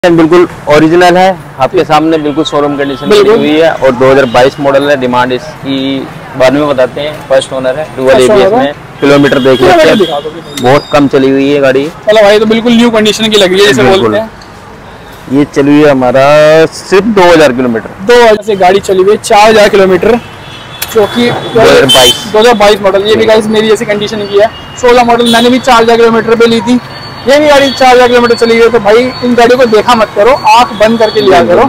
बिल्कुल ओरिजिनल है आपके सामने, बिल्कुल शोरूम कंडीशन में हुई है और 2022 मॉडल है। डिमांड इसकी बाद में बताते हैं। फर्स्ट ओनर है, डुअल एबीएस में। किलोमीटर देख लेते हैं, बहुत कम चली हुई है गाड़ी। चलो भाई, तो बिल्कुल न्यू कंडीशन की लगी है जैसे बोलते हैं। ये चली हुई है हमारा सिर्फ 2000 किलोमीटर। 2000 से गाड़ी चली हुई है 4000 किलोमीटर, जो कि 2022 मॉडल। ये भी गाइस मेरी जैसी कंडीशन की है। 16 मॉडल मैंने भी 4000 किलोमीटर पे ली थी। ये भी गाड़ी 4000 किलोमीटर चली गई। तो भाई इन गाड़ियों को देखा मत करो, आंख बंद करके लिया करो।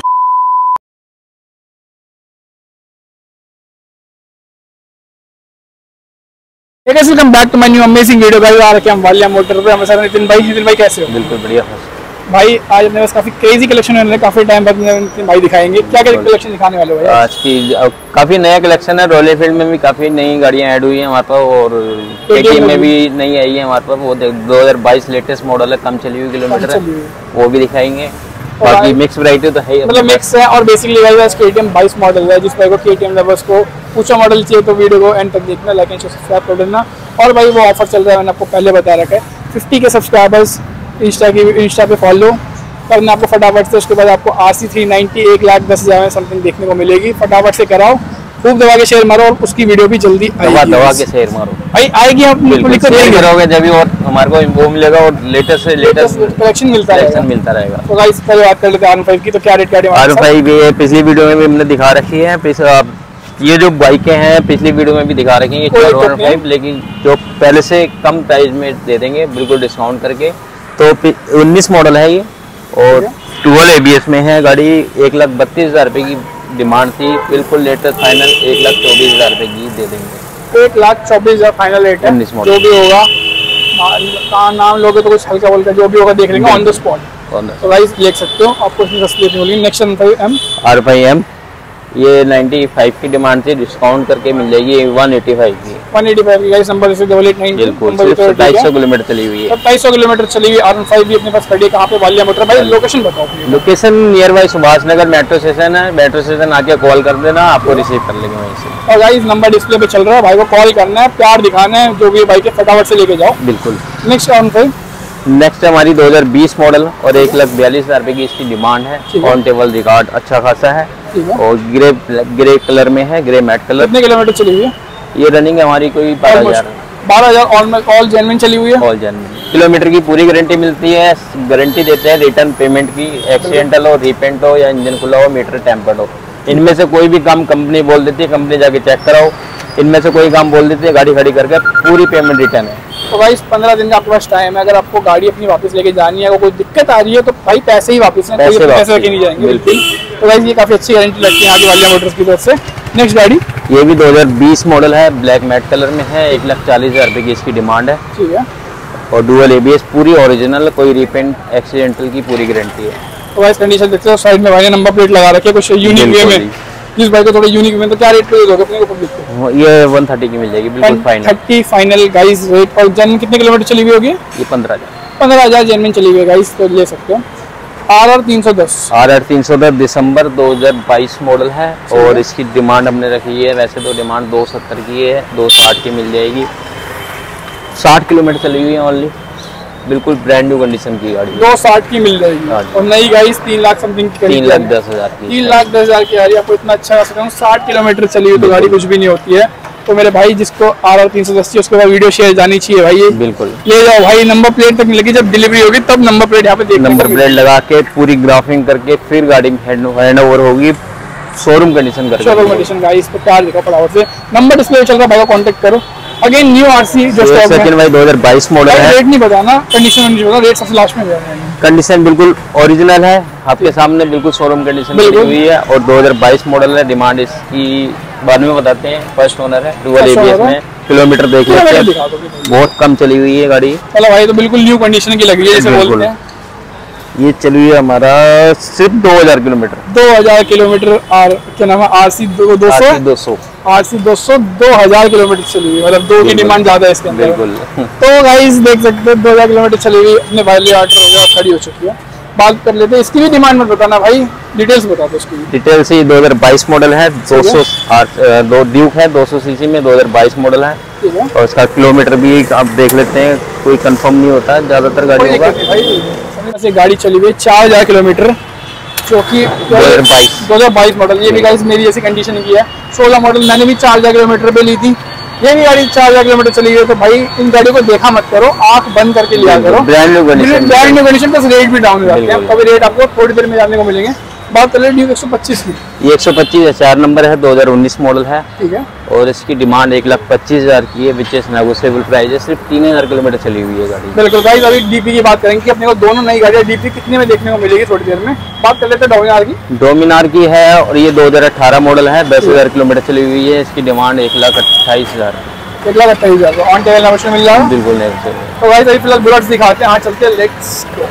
Welcome back to my new amazing video guys. आ रखे हम वालिया मोटर पे। हमारे साथ नितिन भाई कैसे हो? बिल्कुल बढ़िया भाई। आज अपने पास काफी क्रेजी कलेक्शन है, काफी टाइम बाद नितिन भाई दिखाएंगे। क्या क्या कलेक्शन दिखाने वाले हो भाई? आज की काफी नया कलेक्शन है। रॉयल एनफील्ड में भी काफी नई गाड़ियां ऐड हुई हैं हमारे पास और केटीएम में भी नई आई है हमारे पास। वो 2022 लेटेस्ट मॉडल है, कम चली हुई किलोमीटर है, वो भी दिखाएंगे। बाकी मिक्स वैरायटी तो है, मतलब मिक्स है। और बेसिकली गाइस केटीएम 22 मॉडल है। जिस भाई को केटीएम लवर्स को ऊंचा मॉडल चाहिए तो वीडियो को एंड तक देखना, लाइक एंड सब्सक्राइब कर देना। और भाई वो ऑफर चल रहा है, मैंने आपको पहले बता रखा है। 50 के सब्सक्राइबर्स इंस्टा पे फॉलो करना आपको फटाफट से। उसके बाद आपको RC 390 1,10,000 समथिंग देखने को मिलेगी। फटाफट से कराओ, खूब दबा के शेयर मारो और उसकी वीडियो भी जल्दी दबा के शेयर मारो भाई आएगी। आप करोगे जब भी और हमारे को वो मिलेगा और लेटेस्ट से लेटेस्ट कलेक्शन मिलता रहेगा। तो गाइस पहले बात कर लेते हैं R15 की। तो क्या रेट R15 भी पिछली वीडियो में भी हमने दिखा रखी है। ये जो बाइकें हैं पिछली वीडियो में भी दिखा रखी हैं, R15, लेकिन जो पहले से कम प्राइस में दे देंगे बिल्कुल डिस्काउंट करके। तो 19 मॉडल है ये और डुअल एबीएस में है गाड़ी। 1,32,000 रुपये की डिमांड थी, बिल्कुल लेटेस्ट फाइनल 1,24,000 रुपये की दे देंगे। 1,24,000 फाइनल रेट है। जो भी होगा नाम लोगे तो कुछ हल्का बोलकर जो भी होगा देख लेंगे ऑन द स्पॉट। तो गाइस देख सकते हो, आपको इसमें सस्ती देखने मिलेगी। नेक्स्ट R5M ये 95 की डिमांड थी, डिस्काउंट करके मिल जाएगी 185 की। 185 की गाइस। नंबर इसे 8892। बिल्कुल 250 किलोमीटर चली हुई है। 250 किलोमीटर चली हुई R15 भी अपने पास खड़ी है। कहाँ पे? वालिया मोटर। भाई लोकेशन बताओ। Location near by Subhash Nagar metro station है। मेट्रो स्टेशन आके कॉल कर देना, आपको रिसीव कर लेंगे वहीं से। और गाइस नंबर डिस्प्ले पे चल रहा है, भाई को कॉल करना है, प्यार दिखाना है, जो भी बाइक है फटाफट से लेके जाओो। बिल्कुल। नेक्स्ट हमारी 2020 मॉडल और 1,42,000 रुपये की इसकी डिमांड है। ऑन टेबल रिकॉर्ड अच्छा खासा है और ग्रे कलर में है, ग्रे मैट कलर। कितने किलोमीटर चली हुई है? ये रनिंग हमारी कोई 12,000 ऑल जेन्युइन चली हुई है। ऑल जेन्युइन किलोमीटर की पूरी गारंटी मिलती है। गारंटी देते हैं रिटर्न पेमेंट की। एक्सीडेंटल हो, रिपेंट हो या इंजन खुला हो, मीटर टेम्पर्ड हो, इनमें से कोई भी काम कंपनी बोल देती है, कंपनी जाके चेक कराओ। इनमें से कोई काम बोल देती है, गाड़ी खड़ी करके पूरी पेमेंट रिटर्न है। तो भाई 15 दिन का आपके पास टाइम है। अगर आपको गाड़ी अपनी वापस लेके जानी है, अगर कोई दिक्कत आ रही है तो भाई पैसे ही वापस हैं, पैसे लेके नहीं जाएंगे। बिल्कुल। तो भाई ये काफी अच्छी गारंटी लगती है आगे वालिया मोटर्स की तरफ से। नेक्स्ट गाड़ी ये भी 2020 मॉडल है, ब्लैक मैट कलर में है। 1,40,000 रुपये की इसकी डिमांड है। ठीक है। और डुअल एबीएस पूरी ओरिजिनल, कोई रिपेंट एक्सीडेंटल की पूरी गारंटी है। तो भाई कंडीशन देखते हो, साइड में भाई ने नंबर प्लेट लगा रखी है कुछ यूनिक वे में। जिस भाई को थोड़ा यूनिक में, तो क्या रेट पे दोगे अपने को पब्लिक को? ये 130 की मिल जाएगी बिल्कुल फाइनल। 130 final guys rate. और जेन्युइन कितने किलोमीटर चली हुई होगी? ये 15,000 जेन्युइन चली हुई है गाइस, तो ले सकते हो। RR 310 दिसंबर 2022 मॉडल है और इसकी डिमांड हमने रखी है। वैसे तो डिमांड 270 की है, 260 की मिल जाएगी। 60 किलोमीटर चली हुई है ओनली, बिल्कुल ब्रांड न्यू कंडीशन की गाड़ी। 260 की मिल जाएगी और नई गाइस 3 लाख समथिंग की। 3,10,000 की। 3,10,000 की गाड़ी आपको इतना अच्छा सकता हूँ। 60 किलोमीटर चली हुई तो गाड़ी कुछ भी नहीं होती है। तो मेरे भाई जिसको RR 310 उसके बाद वीडियो शेयर जानी चाहिए भाई। ये बिल्कुल ले जाओ भाई। नंबर प्लेट तक मिलेगी, जब डिलीवरी होगी तब नंबर प्लेट यहाँ पे देखने नंबर प्लेट लगा के पूरी ग्राफिंग करके फिर गाड़ी हैंड ओवर होगी शोरूम कंडीशन करके। शोरूम कंडीशन गाइस पे कार दिखाओ फटाफट से। नंबर डिस्प्ले चल रहा है, भाई को कांटेक्ट करो। अगेन न्यू RC जो स्टॉक सेकंड भाई 2022 मॉडल है। रेट नहीं बताना, कंडीशन नहीं बताना, रेट सबसे लास्ट में बताना। कंडीशन बिल्कुल ओरिजिनल है आपके सामने, बिल्कुल शोरूम कंडीशन में हुई है और 2022 मॉडल है। डिमांड इसकी बाद में बताते हैं। फर्स्ट ओनर है, डुअल एबीएस में। किलोमीटर देख लेते हैं, बहुत कम चली हुई है गाड़ी। चलो भाई, तो बिल्कुल न्यू कंडीशन की लगी है जैसे बोलते हैं। ये चली हुई है हमारा सिर्फ 2000 किलोमीटर। 2000 किलोमीटर। और क्या नाम है? RC 200 2000 किलोमीटर चली हुई, मतलब 2 की डिमांड ज्यादा है इसके अंदर। बिल्कुल। तो गाइस देख सकते हैं 2000 किलोमीटर चली हुई अपने वाली ऑर्डर हो गया, खड़ी हो चुकी है। बात कर लेते हैं इसकी भी डिमांड मत बताना भाई, डिटेल्स बता दो इसकी। डिटेल्स ही 2022 मॉडल है। 200 ड्यूक है, 200 सीसी में 2022 मॉडल है। और इसका किलोमीटर भी आप देख लेते हैं, कोई कंफर्म नहीं होता ज्यादातर गाड़ियों का। ऐसे गाड़ी चली हुई 4000 किलोमीटर, जो कि 2022 मॉडल। ये भी गाइस मेरी ऐसी कंडीशन की है। 16 मॉडल मैंने भी 4000 किलोमीटर पे ली थी, ये भी गाड़ी 4000 किलोमीटर चली गई। तो भाई इन गाड़ियों को देखा मत करो, आंख बंद करके लिया करो। Brand new condition plus rate भी डाउन हो जाते हैं। अभी रेट आपको थोड़ी देर में जानने को मिलेंगे। बात कर ले ड्यूक 125 की। ये 125 4 नंबर है, 2019 मॉडल है, ठीक है। और इसकी डिमांड 1,25,000 की है, विच इज नेगोशिएबल प्राइस है। सिर्फ 3000 किलोमीटर चली हुई है गाड़ी। बिल्कुल गाइस, अभी डीपी की बात करेंगे कि अपने को दोनों नई गाड़ियां डीपी कितने में देखने को मिलेगी थोड़ी देर में। बात कर लेते हैं डोमिनार की। डोमिनार की है और ये 2018 मॉडल है, 10,000 किलोमीटर चली हुई है। इसकी डिमांड 1,28,000। 1,28,000 ऑन टेबल नेगोशिएबल मिल जाएगा। बिल्कुल नेगोशिएबल। तो गाइस अभी फिलहाल बुलेट्स दिखाते हैं। हाँ चलते हैं, लेट्स गो।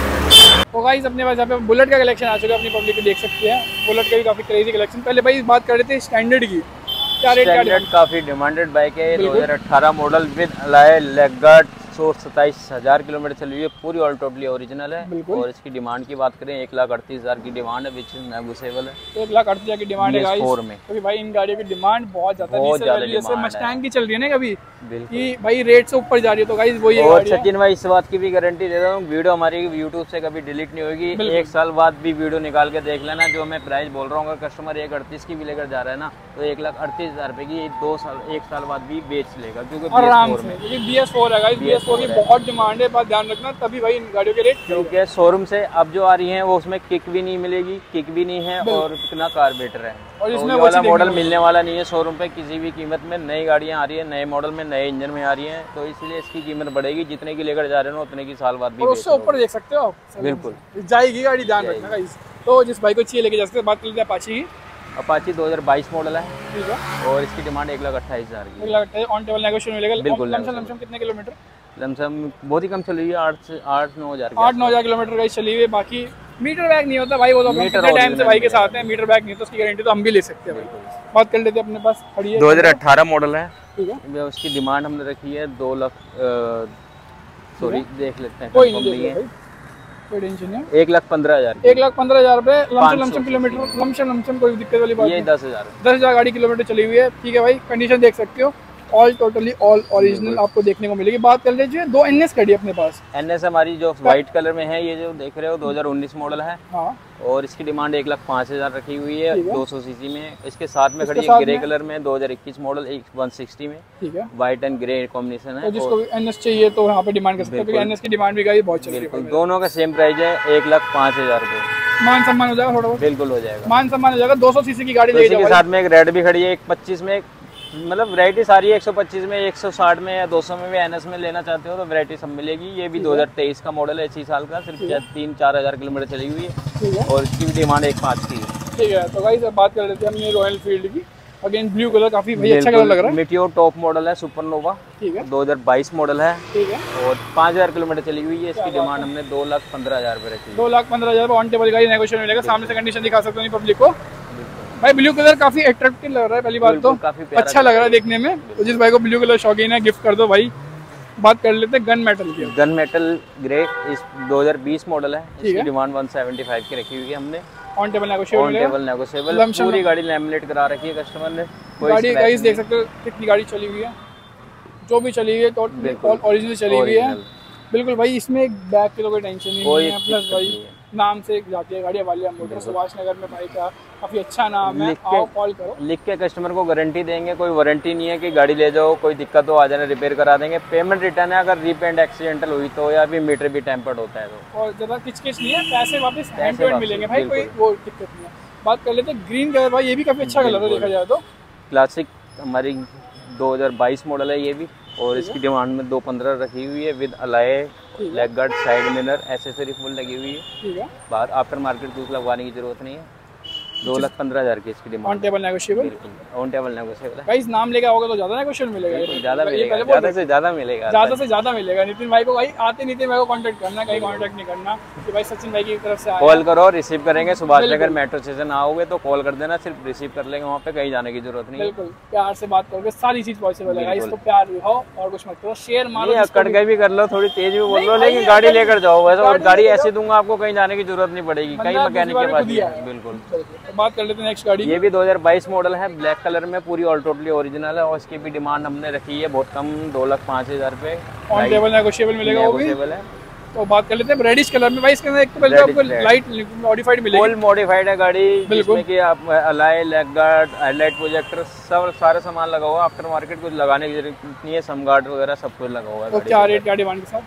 तो गाइस अपने पास यहाँ पे बुलेट का कलेक्शन आ चुका है, अपनी पब्लिक को देख सकते हैं। बुलेट का भी काफी क्रेजी कलेक्शन। पहले भाई बात कर रहे थे स्टैंडर्ड की, क्या रेट? स्टैंडर्ड काफी डिमांडेड बाइक है, 2018 model with alloy leg guard, 27,000 kilometre चली हुई है, पूरी ऑल टोटली ओरिजिनल है। और इसकी डिमांड की बात करें 1,38,000 की डिमांड है, विच इज नेगोशिएबल है। 1,38,000 की डिमांड है गाइस BS4 में। तो भाई इन गाड़ियों की डिमांड बहुत ज्यादा है। जैसे मस्टैंग की चल रही है ना कभी बिल्कुल कि भाई रेट से ऊपर जा रही है, तो गाइस वही है। और सचिन भाई इस बात की भी गारंटी देता हूँ, वीडियो हमारी यूट्यूब से कभी डिलीट नहीं होगी। 1 साल बाद भी वीडियो निकाल के देख लेना, जो मैं प्राइस बोल रहा हूँ, कस्टमर 1,38 की भी लेकर जा रहा है ना, तो 1,38,000 रुपए की 1 साल बाद भी बेच लेगा, क्योंकि आराम से। BS4 है गाइस, BS4 की बहुत डिमांड है, बात ध्यान रखना, तभी भाई इन गाड़ियों के रेट। क्योंकि शोरूम से अब जो आ रही है वो उसमें किक भी नहीं मिलेगी, किक भी नहीं है और इतना कार्बोरेटर है, और इसमें तो वाला मॉडल मिलने वाला नहीं है शोरूम पे किसी भी कीमत में। नई गाड़ियां आ रही है, नए मॉडल में, नए इंजन में आ रही हैं, तो इसलिए इसकी कीमत बढ़ेगी। जितने की लेकर जा रहे हो उतने की साल बाद भी, और उससे ऊपर देख सकते हो आप। बिल्कुल जाएगी गाड़ी, ध्यान रखना गाइस। तो जिस भाई को चाहिए लेके जा सकते हैं। बात कर लेते हैं अपाची की। अपाची 2022 मॉडल है, ठीक है, और इसकी डिमांड 1,28,000 की। 1,28,000 ऑन टेबल नेगोशिएबल मिलेगा। बिल्कुल। लमसम कितने किलोमीटर? लमसम बहुत ही कम चल रही है, 8-9 हज़ार 8-9 किलोमीटर गाइस चली हुई है। बाकी मीटर बैग नहीं होता भाई, वो तो कितने टाइम से भाई के साथ है, मीटर बैग नहीं होता, उसकी गारंटी तो हम भी ले सकते हैं भाई। बात कर लेते हैं, अपने पास खड़ी है 2018 मॉडल है, ठीक है। उसकी डिमांड हमने रखी है 2 लाख, सॉरी देख लेते हैं, कोई नहीं, कोई टेंशन नहीं। 1,15,000 1,15,000 रुपए लमसम किलोमीटर, लमसम कोई दिक्कत वाली बात ये नहीं। 10,000 गाड़ी किलोमीटर चली हुई है, ठीक है भाई। कंडीशन देख सकते हो, ऑल टोटली ऑल ओरिजिनल आपको देखने को मिलेगी। बात कर लीजिए 2 NS खड़ी है अपने पास। NS हमारी जो व्हाइट कलर में है, ये जो देख रहे हो 2019 मॉडल है, हाँ। और इसकी डिमांड 1,05,000 रखी हुई है, 200 सीसी में। इसके साथ में खड़ी है ग्रे कलर में 2021 मॉडल 160 में, ठीक है, व्हाइट एंड ग्रे कॉम्बिनेशन है। तो जिसको NS चाहिए तो यहाँ पे डिमांड कर सकते हो, क्योंकि NS की डिमांड भी गाइस बहुत चल रही है। दोनों का सेम प्राइस है, 1,05,000 रुपए। मान सम्मान हो जाएगा थोड़ा बहुत? बिल्कुल हो जाएगा, मान सम्मान हो जाएगा। 200 सीसी की गाड़ी ले जाओ। के साथ में एक रेड भी खड़ी है, 125 में, मतलब वैरायटी सारी है। 125 में, 160 में या 200 में भी NS में लेना चाहते हो तो वैरायटी सब मिलेगी। ये भी 2023 का मॉडल है, 6 साल का, सिर्फ 3-4 हज़ार किलोमीटर चली हुई है, और इसकी भी डिमांड 1,5 की है। ठीक है, तो गाइस अब बात कर लेते हैं हमने रॉयल एनफील्ड की। अगेन ब्लू कलर, काफी भाई अच्छा कलर लग रहा है। मेटियोर टॉप मॉडल है, सुपरनोवा, ठीक है, 2022 मॉडल है, ठीक है, और 5,000 किलोमीटर चली हुई है। इसकी डिमांड हमने 2,15,000 रुपए रखी है। 2,15,000 ऑन टेबल गाड़ी नेगोशिएशन मिलेगा। सामने से कंडीशन दिखा सकते हो पब्लिक को। भाई ब्लू कलर काफी अट्रैक्टिव लग रहा है, पहली बात तो काफी अच्छा लग रहा है देखने में। तो जिस भाई को ब्लू कलर शौकीन है, गिफ्ट कर दो भाई। बात कर लेते हैं गन मेटल की। गन मेटल ग्रे, इस 2020 मॉडल है, इसकी डिमांड 175 की रखी हुई है हमने। ऑन टेबल नेगोशिएबल, पूरी गाड़ी लैमिनेट करा रखी है कस्टमर ने। गाड़ी गाइस देख सकते हो कितनी गाड़ी चली हुई है, जो भी चली हुई है तो ओरिजिनल चली हुई है। बिल्कुल भाई, इसमें एक बैग की तो कोई टेंशन नहीं है। प्लस भाई नाम से जाती है गाड़ी वाले मोटर सुभाष नगर में, भाई का काफी अच्छा नाम है। आओ कॉल करो, लिख के कस्टमर को गारंटी देंगे, कोई वारंटी नहीं है कि गाड़ी ले जाओ कोई दिक्कत हो आ जाना रिपेयर करा देंगे। पेमेंट रिटर्न है अगर रीपेंट एक्सीडेंटल हुई तो, या फिर मीटर भी टेम्पर्ड होता है तो। और ज़्यादा किचकिच नहीं है, पैसे वापस हैंड टू हैंड मिलेंगे भाई, कोई वो दिक्कत नहीं है। बात कर लेते हैं ग्रीन कलर, भाई ये भी काफी अच्छा कलर है देखा जाए तो। क्लासिक हमारी 2022 मॉडल है ये भी, और इसकी डिमांड में 2,15 रखी हुई है, with alloy leg guard, side mirror, accessory full लगी हुई है। ठीक है, बाहर आफ्टर मार्केट कुछ लगवाने की जरूरत नहीं है। 2,15,000 की इसकी demand. On table negotiable, on table negotiable है। गाइस नाम लेके आओगे तो ज्यादा नेगोशिएबल मिलेगा, ज्यादा मिलेगा, ज्यादा से ज्यादा मिलेगा, ज्यादा से ज्यादा मिलेगा। नितिन भाई को भाई आते नितिन भाई को कांटेक्ट करना, कहीं कांटेक्ट नहीं करना कि भाई सचिन भाई की तरफ से आया। कॉल करो, रिसीव करेंगे। सुभाष नगर मेट्रो स्टेशन आओगे तो कॉल कर देना, सिर्फ रिसीव कर लेंगे, वहाँ पे कहीं जाने की जरूरत नहीं है। बिल्कुल प्यार से बात करोगे सारी चीज पॉसिबल है गाइस, तो प्यार भी हो और कुछ मत करो, शेयर मारो, अकड़ के भी कर लो, थोड़ी तेज भी बोल लो, लेकिन गाड़ी लेकर जाओ। वैसे और गाड़ी ऐसी दूंगा आपको, कहीं जाने की जरूरत नहीं पड़ेगी, कहीं मैकेनिक के पास। बिल्कुल। बात कर लेते हैं नेक्स्ट गाड़ी। ये भी 2022 मॉडल है, ब्लैक कलर में, पूरी ऑल टोटली ओरिजिनल है, और इसकी भी डिमांड हमने रखी है बहुत कम, 2,05,000 रुपए। ऑन टेबल नेगोशिएबल मिलेगा, वो भी है। तो बात कर लेते हैं रेडिश कलर में भाई। इसके अंदर एक तो पहले आपको लाइट मॉडिफाइड मिलेगी, फुल मॉडिफाइड है गाड़ी, बिल्कुल, जिसमें कि आप alloy, leg guard, headlight projector सब सारा सामान लगा हुआ है। आफ्टर मार्केट कुछ लगाने की जरूरत नहीं है, सम गार्ड वगैरह सब कुछ लगा हुआ है। तो क्या रेट क्या डिमांड के साथ?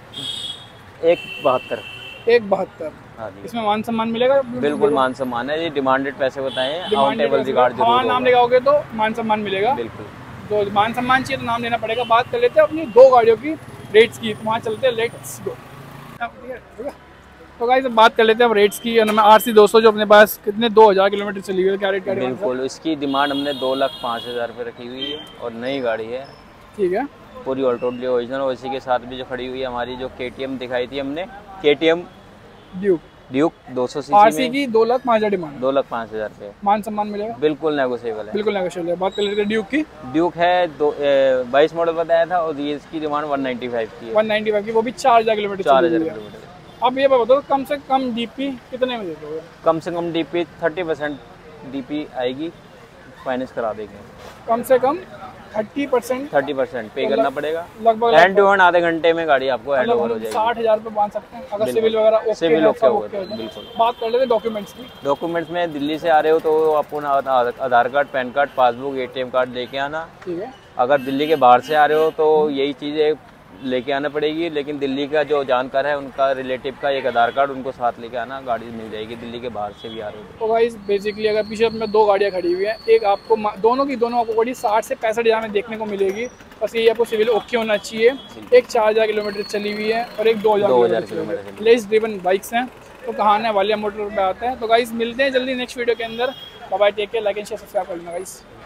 172। 172। हाँ जी, इसमें मान सम्मान मिलेगा? बिल्कुल मान सम्मान है, ये डिमांडेड पैसे बताए हैं, काउंटेबल रिगार्ड जरूर होगा। नाम लगाओगे तो मान सम्मान मिलेगा, बिल्कुल। तो मान सम्मान चाहिए तो नाम देना पड़ेगा। बात कर लेते हैं अपनी दो गाड़ियों की रेट्स की, तो वहाँ चलते हैं, लेट्स गो। तो गाइस अब बात कर लेते हैं अब रेट्स की। RC 200 जो अपने पास कितने 2000 किलोमीटर चली हुई है, क्या रेट का? बिल्कुल, इसकी डिमांड हमने 2,05,000 रुपये रखी हुई है और नई गाड़ी है, ठीक है, पूरी टोटली ओरिजिनल। और इसी के साथ भी जो खड़ी हुई है हमारी जो KTM दिखाई थी हमने, KTM ड्यूक 200 सीसी RC की 2,05,000 डिमांड, 2,05,000 रुपये। मान सम्मान मिलेगा? बिल्कुल नेगोशिएबल है, बिल्कुल नेगोशिएबल है। बात कर लेते हैं ड्यूक की। ड्यूक है 22 मॉडल बताया था और ये इसकी डिमांड 195 की है। 195 की, वो भी 4,000 किलोमीटर। 4,000 किलोमीटर। अब ये बताओ कम से कम DP कितने में दे दोगे? कम से कम DP 30% DP आएगी, फाइनेंस करा देंगे। कम से कम 30% पे करना पड़ेगा लगभग। हैंड टू हैंड आधे घंटे में गाड़ी आपको हैंड ओवर हो जाएगी। 60,000 रुपये बांध सकते हैं अगर सिविल वगैरह ओके है। बिल्कुल। बात कर लेते हैं डॉक्यूमेंट्स की। डॉक्यूमेंट्स में दिल्ली से आ रहे हो तो आपको Aadhaar card, PAN card, passbook, ATM card लेके आना। ठीक है। अगर दिल्ली के बाहर से आ रहे हो तो यही चीज़ें लेके आना पड़ेगी, लेकिन दिल्ली का जो जानकार है उनका रिलेटिव का एक आधार कार्ड उनको साथ लेके आना, गाड़ी मिल जाएगी दिल्ली के बाहर से भी आ रहे हो। तो गाइस बेसिकली अगर पीछे अपने दो गाड़ियाँ खड़ी हुई हैं, एक आपको दोनों आपको गाड़ी 60 से 65,000 में देखने को मिलेगी। बस ये आपको सिविल ओके होना चाहिए। एक 4,000 किलोमीटर चली हुई है और एक 2,000 किलोमीटर। लेस ड्रिवन बाइक्स हैं तो कहाने वालिया मोटर पे आते हैं। तो गाइस मिलते हैं जल्दी नेक्स्ट वीडियो के अंदर। Bye bye, take care, like and share, subscribe कर लेना गाइस।